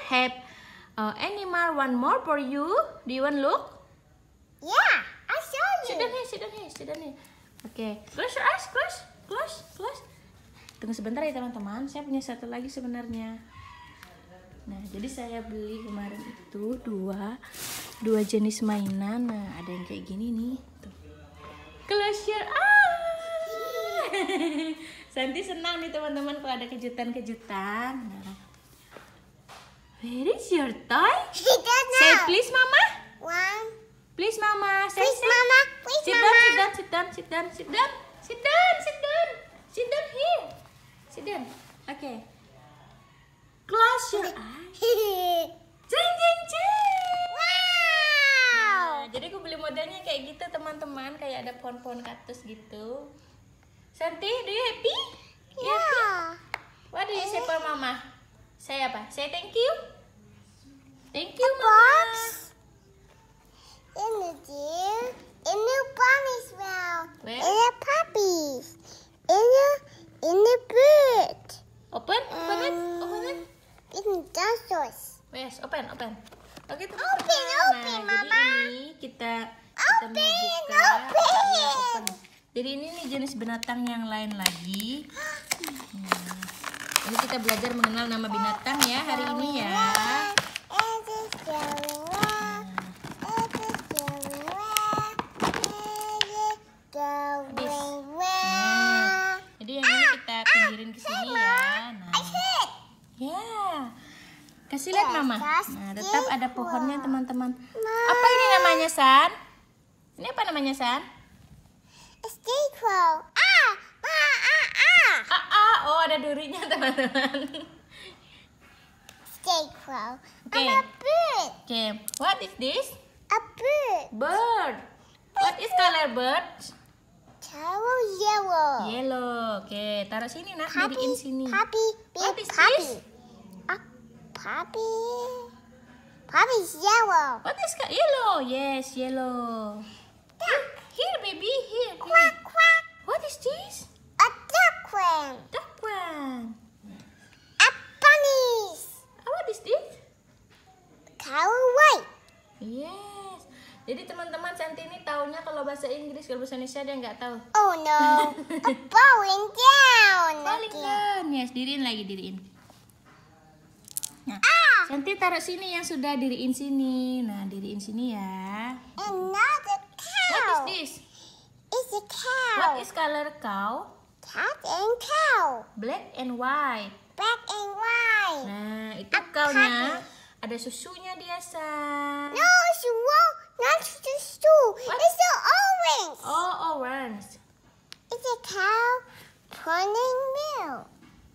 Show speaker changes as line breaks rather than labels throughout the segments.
have animal one more for you. Do you want look?
Yeah, I show you.
Sit down here. Okay, close your eyes, close. Tunggu sebentar ya teman-teman, saya punya satu lagi sebenarnya. Nah, jadi saya beli kemarin itu dua jenis mainan. Nah, ada yang kayak gini nih. Tuh. Close your eyes. Santi senang nih teman-teman kalau ada kejutan-kejutan. Nah. Where is your toy? Say please mama.
One.
Please mama. Say,
Please mama. Please
sit
mama.
down. Sit down here. Sit down. Okay. Close your eyes. Jeng.
Wow.
Nah, jadi aku beli modelnya kayak gitu teman-teman, kayak ada pohon-pohon kaktus gitu. Santi, do you happy? You happy?
Yeah.
What do you say for mama? Say apa? Say thank you. Thank you, mama.
Box. In the deer. In the bunny's mouth.
Where?
In the puppies. In the bird.
Open it.
In the dinosaurs.
Yes, open. Oke, teman-teman.
Open,
Nah,
Mama.
jadi ini kita mau buka.
Open.
Ya, open. Jadi ini nih jenis binatang yang lain lagi. Ini kita belajar mengenal nama binatang ya hari ini ya. Jadi yang ini kita pinggirin ke sini ya. Nah, ya. Kasih lihat mama. Nah, tetap ada pohonnya teman-teman. Apa ini namanya, San? Ini apa namanya, San? Oh, ada durinya teman-teman.
Scarecrow.
Okay.
I'm a bird.
Okay, what is this?
A bird.
Bird. What is color bird?
Color yellow.
Yellow. Oke, taruh sini nak, diriin sini.
Puppy.
What
Big
is
puppy.
this?
A puppy. Puppy's yellow.
What is yellow? Yes, yellow. Here, baby, here.
Quack, quack.
What is this?
A duckling.
That one.
A bunny.
What is this?
Color white.
Yes. Jadi teman-teman, Santi ini taunya kalau bahasa Inggris, kalau bahasa Indonesia dia nggak tahu.
Oh no. A falling down.
Falling down. Yes, diriin lagi, diriin. Nah, Santi taruh sini yang sudah diriin sini. Nah, diriin sini ya.
Another cow.
What is this?
It's a cow.
What is color cow?
Cat and cow.
Black and white.
Black and white.
Nah, itu kaunya ada susunya dia, San.
No, it's wrong. Not the stool.
What?
It's the orange.
Oh, orange.
It's a cow pulling milk.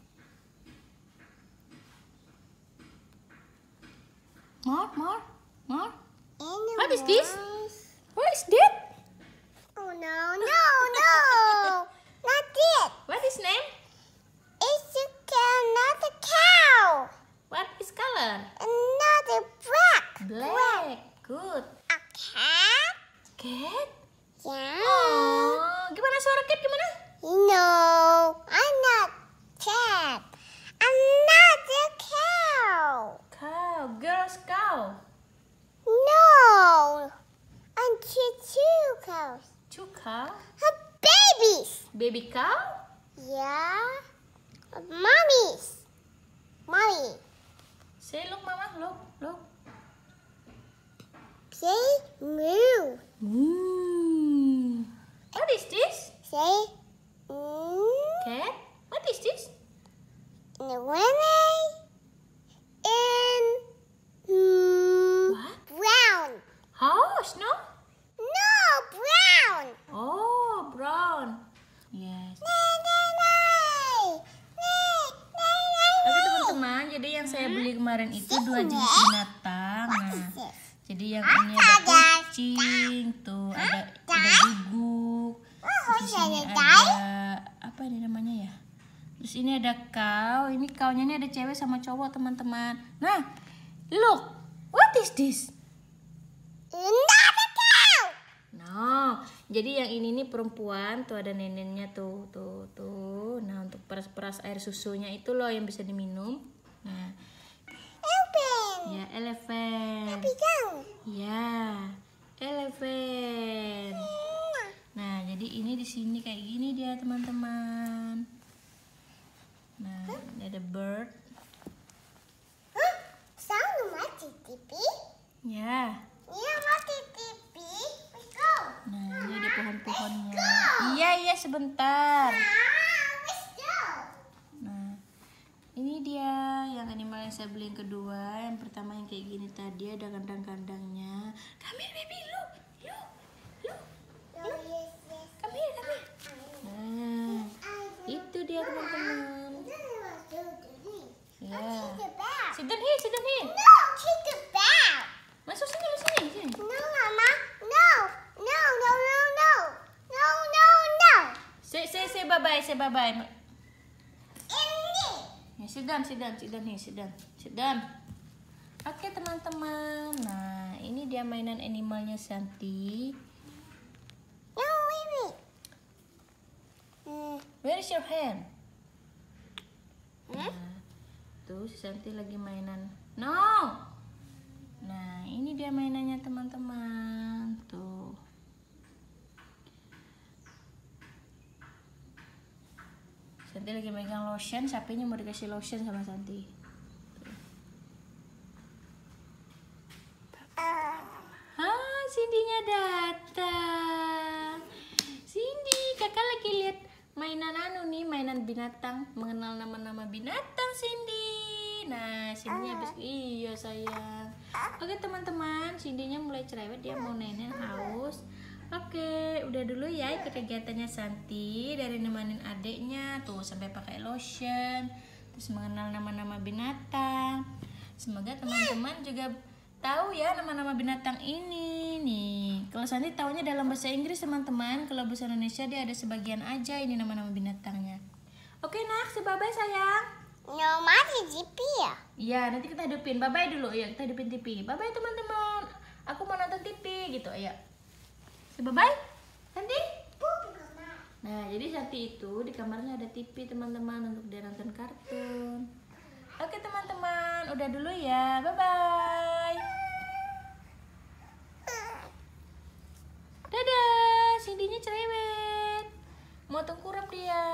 More.
In the
What is this?
rice.
What is that?
Oh no. Not it.
What is name?
It's a cow, not a cow.
What is color?
Another black.
Black. Good.
A cat?
Cat?
Yeah.
Oh, gimana suara cat gimana?
No, I'm not cat. I'm not a cow.
Cow, girl's cow.
No, I'm two cows.
Two cow.
Babies.
Baby cow?
Yeah. Mommies. Mommy.
Say look, mama, look.
Say moo.
What is this?
Say
Cat? What is this?
in the winning in
What?
brown.
Horse, no?
No, brown.
Oh, brown. Yes. Oke teman-teman, jadi yang saya beli kemarin itu dua jenis binatang. Nah, jadi yang ini ada kucing, tuh ada guguk. Di sini ada apa ini namanya ya? Terus ini ada cow. Ini cow-nya ini ada cewek sama cowok teman-teman. Nah, look, what is this?
Not a cow.
No, jadi yang ini nih perempuan, tuh ada neneknya tuh. Nah, untuk peras-peras air susunya itu loh yang bisa diminum. Nah,
Open.
elephant. Ya, elephant. Nah, jadi ini di sini kayak gini dia teman-teman. Nah, ini ada bird.
Sound mati TV.
Ya.
Iya mati TV. Let's go.
Nah, ini ada pohon-pohonnya. Iya, sebentar.
Let's go.
Nah, ini dia yang animal yang saya beli yang kedua. Yang pertama yang kayak gini tadi ada kandang-kandangnya. Come here, baby, look. Come here. Nah, itu dia teman-teman. Ya. Sit down here.
No, kick the bag.
Masuk sini.
No, Mama. No.
Say bye-bye.
Ini.
Ya, sit down. Oke teman-teman. Nah, ini dia mainan animalnya Santi.
No, wait.
Where is your hand? Nah, tuh si Santi lagi mainan. No. Nah, ini dia mainannya teman-teman. Tuh. Santi lagi megang lotion. Sapinya mau dikasih lotion sama Santi. Cindy-nya datang. Cindy, kakak lagi lihat mainan mainan binatang, mengenal nama-nama binatang Cindy. Nah, Cindy habis iya sayang. Oke teman-teman, Cindy-nya mulai cerewet, dia mau nenek haus. Oke, udah dulu ya ikut kegiatannya Santi, dari nemenin adiknya tuh sampai pakai lotion, terus mengenal nama-nama binatang. Semoga teman-teman juga tahu ya nama-nama binatang ini nih. Kalau Santi taunya dalam bahasa Inggris teman-teman, kalau bahasa Indonesia dia ada sebagian aja ini nama-nama binatangnya. Oke nak, bye-bye sayang.
No, mati TV ya?
Iya, nanti kita hidupin. Bye-bye dulu ya, kita hidupin TV. Bye-bye teman-teman. Aku mau nonton TV gitu, ayo. Bye-bye. Santi? Nah, jadi Santi itu di kamarnya ada TV teman-teman untuk dia nonton kartun. Oke teman-teman, udah dulu ya. Bye-bye. Dadah, Cindy-nya cerewet. Mau tengkurap dia.